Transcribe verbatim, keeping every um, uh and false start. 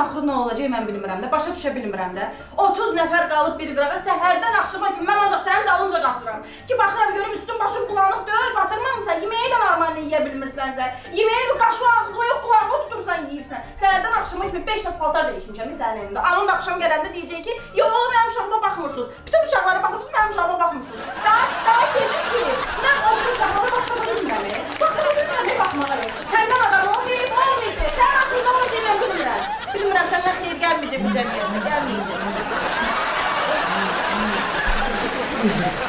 axırı nə olacaq mən bilmirəm də, başa düşə bilmirəm də. otuz nəfər qalıb bir qırağa, səhərdən axşama kimi mən ancaq sənin dalınca qaçıram. Ki baxıram görüm üstün başın bulanıq deyil, batırmamısan, yeməyi də normalni yeyə bilmirsənsə, yeməyi bir qaşı ağzına yox, qulağı tutursan yeyirsən. Səhərdən axşama kimi beş dəst paltar dəyişmişəm sənin evində. Anam da axşam gələndə deyəcək ki, yox, mənim uşağıma baxmırsınız. Bütün uşaqlara baxırsınız, mənim uşağıma baxmırsınız. Daha, daha dedim ki, mən o uşaqlara baxmağa bilmirəm. Baxmağa bilmirəm, baxmağa verir. Səndən adam olmayıb, olmayacaq. Sən axırda olacaq, mən bilmirəm. Bilmirəm, səndən xeyir gəlməyəcək bu cəmiyyətə, gəlməyəcək.